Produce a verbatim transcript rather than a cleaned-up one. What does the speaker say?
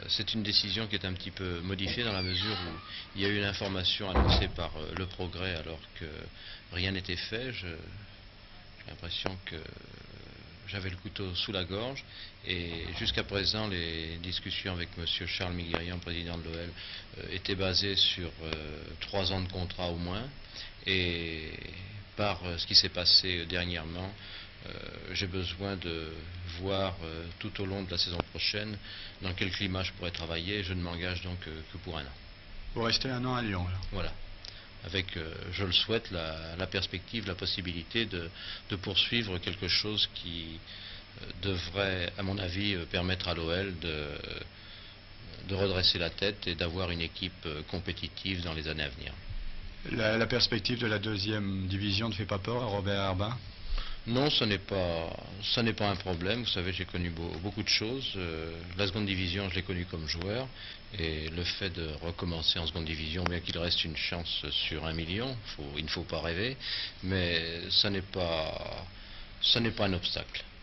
c'est une décision qui est un petit peu modifiée dans la mesure où il y a eu une information annoncée par euh, Le Progrès alors que rien n'était fait. Je, j'ai l'impression que j'avais le couteau sous la gorge et jusqu'à présent les discussions avec M. Charles Miguirian, président de l'O L, euh, étaient basées sur euh, trois ans de contrat au moins, et par euh, ce qui s'est passé euh, dernièrement, euh, j'ai besoin de voir euh, tout au long de la saison prochaine dans quel climat je pourrais travailler, et je ne m'engage donc euh, que pour un an. Vous restez un an à Lyon, là. Voilà. Avec, euh, je le souhaite, la, la perspective, la possibilité de, de poursuivre quelque chose qui euh, devrait, à mon avis, euh, permettre à l'O L de, de redresser la tête et d'avoir une équipe euh, compétitive dans les années à venir. La, la perspective de la deuxième division ne fait pas peur à Robert Herbin? Non, ce n'est pas, ce n'est pas un problème. Vous savez, j'ai connu beau, beaucoup de choses. Euh, la seconde division, je l'ai connue comme joueur. Et le fait de recommencer en seconde division, bien qu'il reste une chance sur un million, faut, il ne faut pas rêver, mais ce n'est pas, ce n'est pas un obstacle.